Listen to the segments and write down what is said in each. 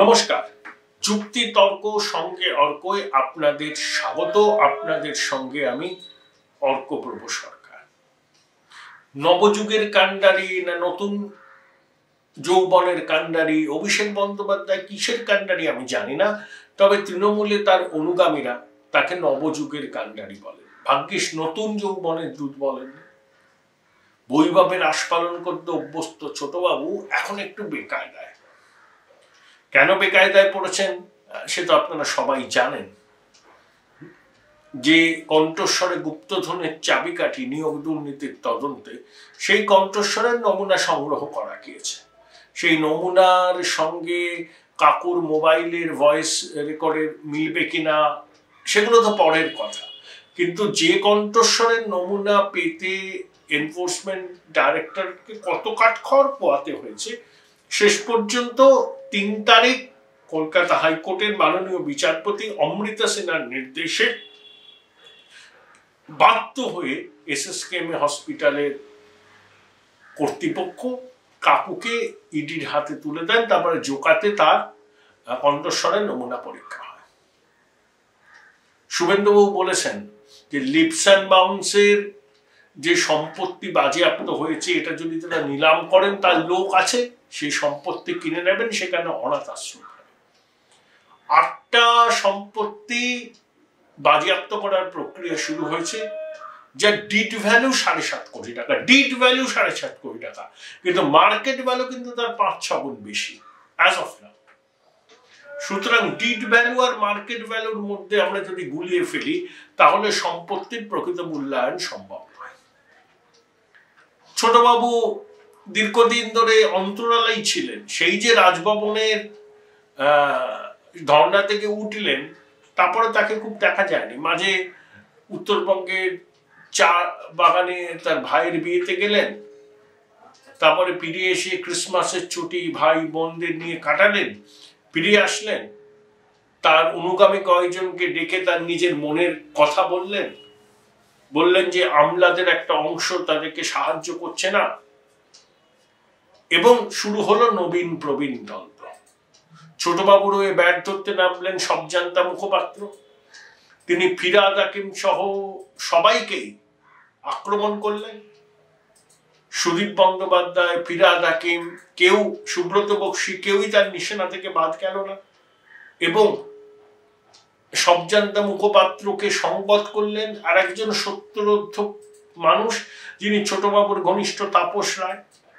নমস্কার, যুক্তি তর্ক সঙ্গে অর্কয় আপনাদের স্বাগত। আপনাদের সঙ্গে আমি অর্কপ্রভ সরকার। নবযুগের কাণ্ডারি না নতুন যৌবনের কাণ্ডারি অভিষেক বন্দ্যোপাধ্যায় কিসের কাণ্ডারি আমি জানি না, তবে তৃণমূলে তার অনুগামীরা তাকে নবযুগের কাণ্ডারি বলেন। ভাগ্যিস নতুন যৌবনের দূত বলেন। বৈভবের আস্পালন করতে অভ্যস্ত ছোটবাবু এখন একটু বেকায়দায়। কেন বেকায়দায় পড়েছেন সে তো আপনারা সবাই জানেন। যে কণ্ঠস্বরে গুপ্তধনের চাবিকাঠি নিয়োগ দুর্নীতির তদন্তে, সেই কণ্ঠস্বরের নমুনা সংগ্রহ করা গিয়েছে। সেই নমুনার সঙ্গে কাকুর মোবাইলের ভয়েস রেকর্ডের মিলবে কিনা সেগুলো তো পরের কথা, কিন্তু যে কণ্ঠস্বরের নমুনা পেতে এনফোর্সমেন্ট ডাইরেক্টরকে কত কাঠখড় পোয়াতে হয়েছে, শেষ পর্যন্ত ৩ তারিখ কলকাতা হাইকোর্টের মাননীয় বিচারপতি অমৃতা সিনহার নির্দেশে বাধ্য হয়ে এসএসকেএম হসপিটালের কর্তৃপক্ষ কাকুকে ইডির হাতে তুলে দেন। তারপরে জোকাতে তার কণ্ঠস্বরের নমুনা পরীক্ষা হয়। শুভেন্দুবাবু বলেছেন যে লিপস অ্যান্ড বাউন্সের যে সম্পত্তি বাজেয়াপ্ত হয়েছে, এটা যদি তারা নিলাম করেন তার লোক আছে, সেই সম্পত্তি কিনে নেবেন, সেখানে অনাথ আশ্রম। 8টা সম্পত্তি বাজেয়াপ্ত করার প্রক্রিয়া শুরু হয়েছে, যা ডিড ভ্যালু 7.5 কোটি টাকা। ডিড ভ্যালু 7.5 কোটি টাকা, কিন্তু মার্কেট ভ্যালু কিন্তু তার 5-6 গুণ বেশি অ্যাজ অফ নাও। সুতরাং ডিড ভ্যালু আর মার্কেট ভ্যালুর মধ্যে আমরা যদি গুলিয়ে ফেলি, তাহলে সম্পত্তির প্রকৃত মূল্যায়ন সম্ভব নয়। ছোটবাবু দীর্ঘদিন ধরে অন্তরালেই ছিলেন। সেই যে রাজভবনের ধর্ণা থেকে উঠলেন, তারপরে তাকে খুব দেখা যায়নি। মাঝে উত্তরবঙ্গের চা বাগানে তার ভাইয়ের বিয়েতে গেলেন, তারপরে ফিরে এসে ক্রিসমাসের ছুটি ভাই বোনদের নিয়ে কাটালেন, ফিরে আসলেন, তার অনুগামী কয়েকজনকে ডেকে তার নিজের মনের কথা বললেন যে আমলাদের একটা অংশ তাদেরকে সাহায্য করছে না, এবং শুরু হলো নবীন প্রবীণ দ্বন্দ্ব। ছোটবাবুর হয়ে ব্যাট ধরতে নামলেন সবজান্তা মুখপাত্র। তিনি ফিরহাদ হাকিম সহ সবাইকেই আক্রমণ করলেন। সুদীপ বন্দ্যোপাধ্যায়, ফিরহাদ হাকিম, কেউ, সুব্রত বক্সী, কেউই তার নিশানা থেকে বাদ গেল না, এবং সবজান্তা মুখপাত্রকে সংবাদ করলেন আর একজন সত্যরোধক মানুষ, যিনি ছোটবাবুর ঘনিষ্ঠ তাপস রায়।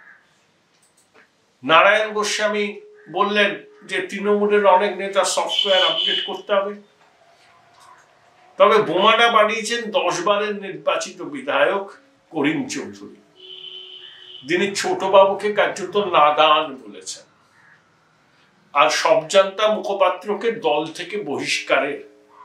নারায়ণ গোস্বামী বললেন যে তৃণমূলের অনেক নেতা সফটওয়্যার আপডেট করতে হবে। তবে বোমাটা বাড়িয়েছেন 10 বারের নির্বাচিত বিধায়ক করিম চৌধুরী। তিনি ছোটবাবুকে কার্যত নাদান বলেছেন, আর সবজান্তা মুখপাত্রকে দল থেকে বহিষ্কারের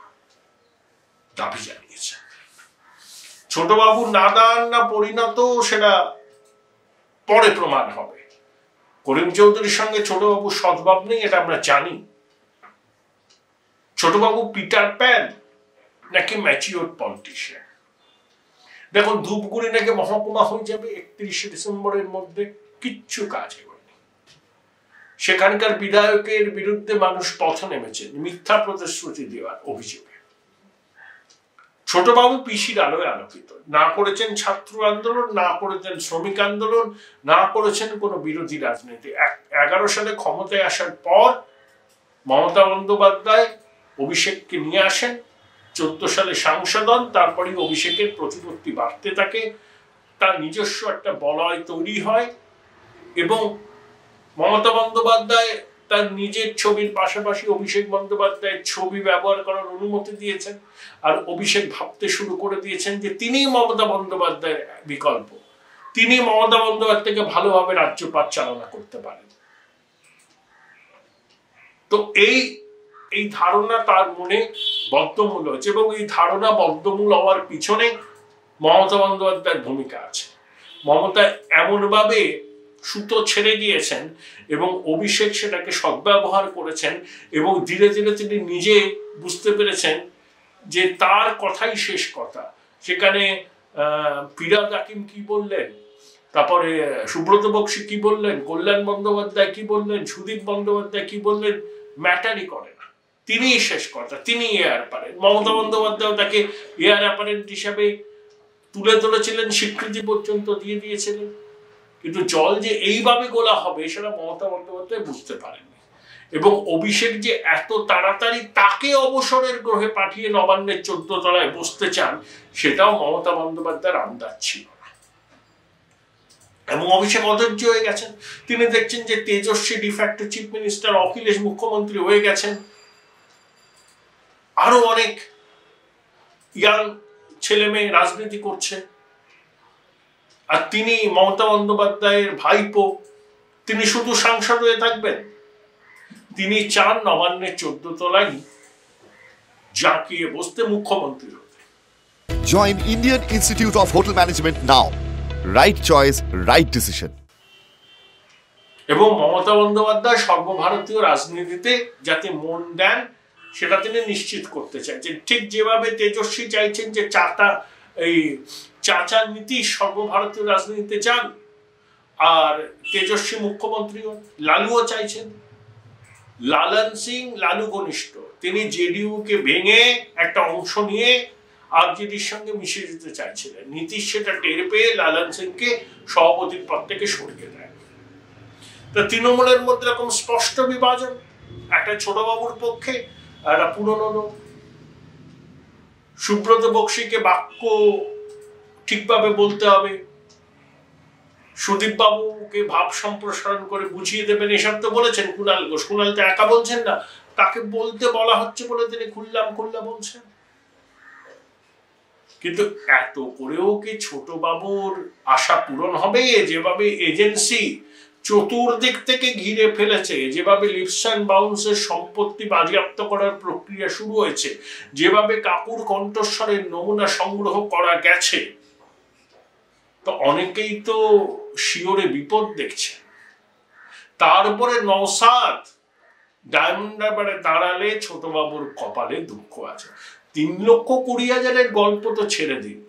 দাবি জানিয়েছেন। ছোটবাবু নাদান না পরিণত সেটা পরে প্রমাণ হবে। করিম চৌধুরীর সঙ্গে ছোটবাবু সদ্ভাব নেই, এটা আমরা জানি। ছোটবাবু পিটার প্যান নাকি ম্যাচিওর পলিটিশিয়ান? দেখুন, ধূপগুড়ি নাকি মহকুমা হয়ে যাবে 31শে ডিসেম্বরের মধ্যে, কিচ্ছু কাজ হয়নি। সেখানকার বিধায়কের বিরুদ্ধে মানুষ পথে নেমেছেন মিথ্যা প্রতিশ্রুতি দেওয়ার অভিযোগে। ছোটবাবু পিসির আলোয় আলোকিত। না করেছেন ছাত্র আন্দোলন, না করেছেন শ্রমিক আন্দোলন, না করেছেন কোনো বিরোধী রাজনীতি। 11 সালে ক্ষমতায় আসার পর মমতা বন্দ্যোপাধ্যায় অভিষেককে নিয়ে আসেন, 14 সালে সাংসদ হন, তারপরে অভিষেকের প্রতিপত্তি বাড়তে থাকে, তার নিজস্ব একটা বলয় তৈরি হয়, এবং মমতা বন্দ্যোপাধ্যায় তার নিজের ছবির পাশাপাশি অভিষেক বন্দ্যোপাধ্যায়ের ছবি ব্যবহার করার অনুমতি দিয়েছেন। আর অভিষেক ভাবতে শুরু করে দিয়েছেন যে তিনি মমতা বন্দ্যোপাধ্যায়ের বিকল্প, তিনি মমতা বন্দ্যোপাধ্যায়কে ভালোভাবে রাজ্য পরিচালনা করতে পারেন। তো এই ধারণা তার মনে বদ্ধমূল হয়েছে, এবং এই ধারণা বদ্ধমূল হওয়ার পিছনে মমতা বন্দ্যোপাধ্যায়ের ভূমিকা আছে। মমতা এমনভাবে সুতো ছেড়ে গিয়েছেন এবং অভিষেক সেটাকে সদ্ব্যবহার করেছেন, এবং ধীরে ধীরে তিনি নিজে বুঝতে পেরেছেন যে তার কথাই শেষ কথা। সেখানে ফিরহাদ হাকিম কি বললেন, তারপরে সুব্রত বক্সী কি বললেন, কল্যাণ বন্দ্যোপাধ্যায় কি বললেন, সুদীপ বন্দ্যোপাধ্যায় কি বললেন, ম্যাটারই করে না, তিনিই শেষ কথা, তিনি এয়ার অ্যাপারেন্ট। মমতা বন্দ্যোপাধ্যায় তাকে এয়ার অ্যাপারেন্ট হিসাবে তুলে ধরেছিলেন, স্বীকৃতি পর্যন্ত দিয়ে দিয়েছিলেন, কিন্তু জল যে এইভাবে গোলা হবে সেটা মমতা বন্দ্যোপাধ্যায় বুঝতে পারেননি। এবং অভিষেক যে এত তাড়াতাড়ি তাকে অবসরের গ্রহে পাঠিয়ে নবান্নের 14 তলায় বসতে চান, সেটাও মমতা বন্দ্যোপাধ্যায়ের আন্দাজ ছিল না। এবং অভিষেক অধৈর্য হয়ে গেছেন। তিনি দেখছেন যে Tejashwi de facto chief minister, Akhilesh মুখ্যমন্ত্রী হয়ে গেছেন, আরো অনেক ইয়াং ছেলে মেয়ে রাজনীতি করছে, আর তিনি মমতা বন্দ্যোপাধ্যায়ের ভাইপো, তিনি শুধু সাংসদ হয়ে থাকবেন। তিনি চান নবান্নের 14 তলায় জাঁকিয়ে বসতে, মুখ্যমন্ত্রী হতে। Join Indian Institute of Hotel Management now. Right choice, right decision. এবং মমতা বন্দ্যোপাধ্যায় সর্বভারতীয় রাজনীতিতে যাতে মন দেন সেটা তিনি নিশ্চিত করতে চাইছেন। ঠিক যেভাবে তেজস্বী চাইছেন যে চাচা নীতি সর্বভারতীয় রাজনীতিতে যান, আর তেজস্বী মুখ্যমন্ত্রীও, লালুও চাইছেন। লালন সিং লালু ঘনিষ্ঠ, তিনি জেডিইউ কে ভেঙে একটা অংশ নিয়ে আরজেডির সঙ্গে মিশে যেতে চাইছিলেন। নীতিশ সেটা টের পেয়ে লালন সিংকে সভাপতির পদ থেকে সরিয়ে দেয়। তো তৃণমূলের মধ্যে এরকম স্পষ্ট বিভাজন, একটা ছোটবাবুর পক্ষে একটা পুরনো লোক। সুব্রত বক্সিকে বাক্য ঠিকভাবে বলতে হবে, সুদীপ বাবুকে ভাব সম্প্রসারণ করে বুঝিয়ে দেবেন, এসব তো বলেছেন কুণাল ঘোষ। কুণাল তো একা বলছেন না, তাকে বলতে বলা হচ্ছে বলে তিনি খুললাম বলছেন। কিন্তু এত করেও কি ছোট বাবুর আশা পূরণ হবে? যেভাবে এজেন্সি চতুর্দিক থেকে ঘিরে ফেলেছে, যেভাবে লিপস অ্যান্ড বাউন্সের সম্পত্তি বাজেয়াপ্ত করার প্রক্রিয়া শুরু হয়েছে, যেভাবে কাকুর কণ্ঠস্বরের নমুনা সংগ্রহ করা গেছে, তো অনেকেই তো শিওরে বিপদ দেখছে। তারপরে নওশাদ ডায়মন্ড হারবারে দাঁড়ালে ছোটবাবুর কপালে দুঃখ আছে। 3,20,000 গল্প তো ছেড়ে দিন।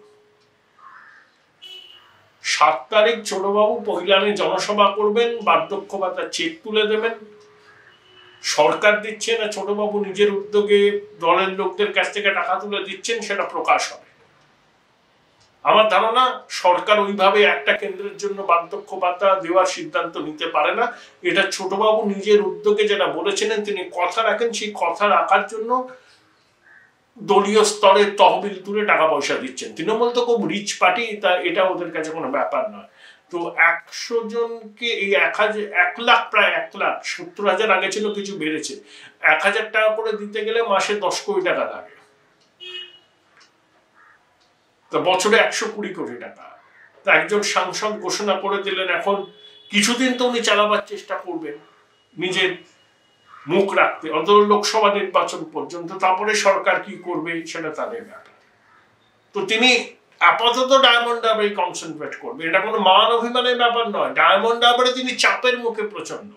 7 তারিখ ছোটবাবু পহিলানে জনসভা করবেন, বার্ধক্য ভাতা চেক তুলে দেবেন। সরকার দিচ্ছে না, ছোটবাবু নিজের উদ্যোগে দলের লোকদের কাছ থেকে টাকা তুলে দিচ্ছেন, সেটা প্রকাশ হবে। আমার ধারণা সরকার ওইভাবে একটা কেন্দ্রের জন্য বার্ধক্য ভাতা দেওয়ার সিদ্ধান্ত নিতে পারে না। এটা ছোটবাবু নিজের উদ্যোগে যেটা বলেছিলেন, তিনি কথা রাখেন, সেই কথা রাখার জন্য দলীয় স্তরে তহবিল তুলে টাকা পয়সা দিচ্ছেন। তৃণমূল তো খুব রিচ পার্টি, তা এটা ওদের কাছে কোনো ব্যাপার নয়। তো 100 জনকে এই 1 লাখ, প্রায় 1 লাখ 70,000 আগে ছিল, কিছু বেড়েছে, 1,000 টাকা করে দিতে গেলে মাসে 10 কোটি টাকা লাগে, তো বছরে 120 কোটি টাকা। তা একজন সাংসদ ঘোষণা করে দিলেন, এখন কিছুদিন তো উনি চালাবার চেষ্টা করবেন নিজের মুখ রাখতে, অন্তত লোকসভা নির্বাচন পর্যন্ত। তারপরে সরকার কি করবে সেটা তাদের ব্যাপার। তো তিনি আপাতত ডায়মন্ড হারবারে কনসেন্ট্রেট করবে। এটা কোনো মান অভিমানের ব্যাপার নয়। ডায়মন্ড হারবারে তিনি চাপের মুখে প্রচন্ড।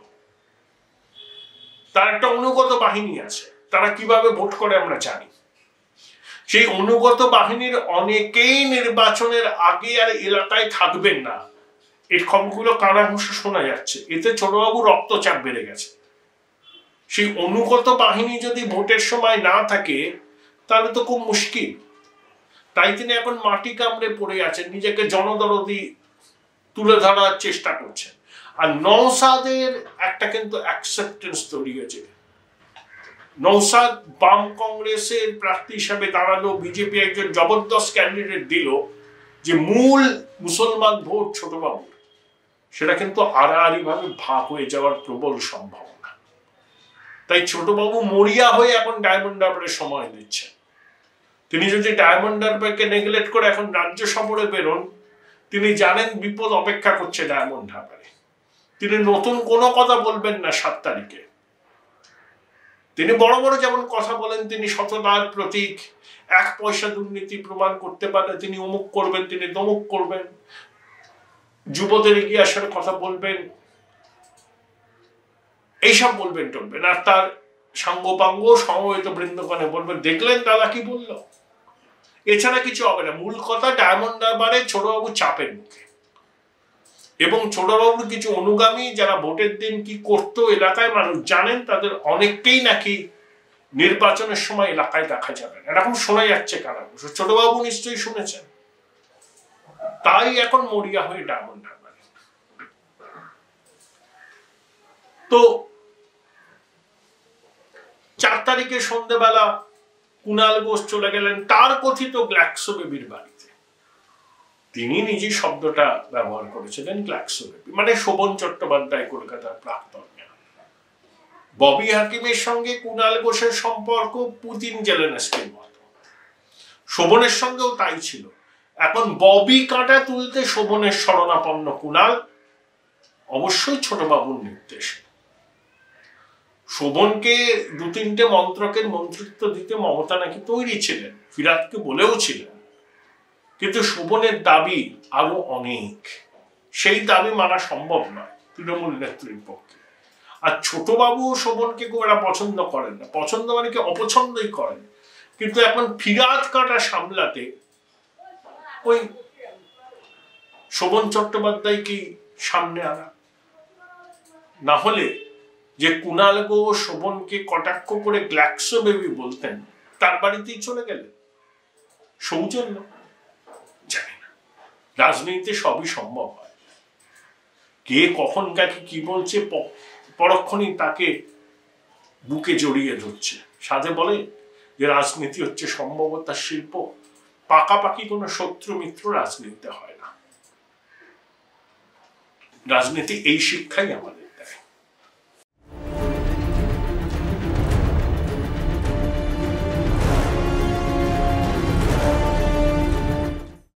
তার একটা অনুগত বাহিনী আছে, তারা কিভাবে ভোট করে আমরা জানি। সেই অনুগত বাহিনীর অনেকেই নির্বাচনের আগে আর এলাকায় থাকবেন না, এই খবরগুলো কানাঘুষে শোনা যাচ্ছে। এতে ছোটবাবু রক্তচাপ বেড়ে গেছে। সেই অনুগত বাহিনী যদি ভোটের সময় না থাকে তাহলে তো খুব মুশকিল। তাই তিনি এখন মাটি কামড়ে পড়ে আছেন, নিজেকে জনদরদি তুলে ধরার চেষ্টা করছেন। আর নওশাদের একটা কিন্তু অ্যাকসেপ্টেন্স তৈরি হয়েছে। নওশাদ বাম কংগ্রেসের প্রার্থী হিসাবে দাঁড়ালো, বিজেপি একজন জবরদস্ত ক্যান্ডিডেট দিল, যে মূল মুসলমান ভোট ছোটবাবু, সেটা কিন্তু আড়াআড়ি ভাবে ভাগ হয়ে যাওয়ার প্রবল সম্ভাবনা। তাই ছোটবাবু মরিয়া হয়ে এখন ডায়মন্ড হারবারে সময় দিচ্ছেন। তিনি যদি ডায়মন্ড হারবারকে নেগলেক্ট করে এখন রাজ্য সফরে বেরোন, তিনি জানেন বিপদ অপেক্ষা করছে ডায়মন্ড হারবারে। তিনি নতুন কোনো কথা বলবেন না 7 তারিখে। তিনি বড় বড় যেমন কথা বলেন, তিনি সততার প্রতীক, 1 পয়সা দুর্নীতি প্রমাণ করতে পারলে তিনি অমুক করবেন, তিনি তমুক করবেন, যুবদের এগিয়ে আসার কথা বলবেন, এইসব বলবেন টলবেন। আর তার সাঙ্গপাঙ্গ সমবেত বৃন্দগণে বলবেন, দেখলেন দাদা কি বললো। এছাড়া কিছু হবে না। মূল কথা, ডায়মন্ড হারবারে ছোটবাবু চাপের মুখে। এবং ছোটবাবুর কিছু অনুগামী যারা ভোটের দিন কি করতো এলাকায় মানুষ জানেন, তাদের অনেককেই নাকি নির্বাচনের সময় এলাকায় দেখা যাবে না, এরকম শোনা যাচ্ছে কানাঘুষো। ছোটবাবু নিশ্চয়ই শুনেছেন, তাই এখন মরিয়া হয়ে ডায়মন্ড হারবার। তো 4 তারিখে সন্ধ্যেবেলা কুণাল ঘোষ চলে গেলেন তার কথিত গ্ল্যাক্সো বেবির বাড়িতে। তিনি নিজে শব্দটা ব্যবহার করেছিলেন গ্ল্যাক্সো বেবি, মানে শোভন চট্টোপাধ্যায় কলকাতার প্রাক্তন। ববি হাকিমের সঙ্গে কুণাল ঘোষের সম্পর্ক পুতিন জেলেনস্কির মতো, শোভনের সঙ্গেও তাই ছিল। এখন ববি কাঁটা তুলতে শোভনের শরণাপন্ন কুণাল, অবশ্যই ছোটবাবুর নির্দেশে। শোভনকে 2-3টে মন্ত্রকের মন্ত্রিত্ব দিতে মমতা নাকি তৈরি ছিলেন, ফিরাতকে বলেও ছিলেন, কিন্তু শোভনের দাবি আরো অনেক, সেই দাবি মানা সম্ভব নয় তৃণমূল নেত্রীর পক্ষে। আর ছোটবাবু শোভনকে খুব একটা পছন্দ করেন না, পছন্দ মানে কি অপছন্দই করেন, কিন্তু এখন ফিরাত কাঁটা সামলাতে ওই শোভন চট্টোপাধ্যায়কে সামনে আনা। না হলে যে কুণাল ঘোষ শোভনকে কটাক্ষ করে গ্ল্যাক্সো বেবি বলতেন, তার বাড়িতেই চলে গেলেন। সৌজন্য? জানি না, রাজনীতিতে সবই সম্ভব হয়। কে কখন কাকে কি বলছে পরক্ষণই তাকে বুকে জড়িয়ে ধরছে। সাথে বলে যে রাজনীতি হচ্ছে সম্ভবতার শিল্প, পাকাপাকি কোনো শত্রু মিত্র রাজনীতিতে হয় না। রাজনীতি এই শিক্ষাই আমাদের।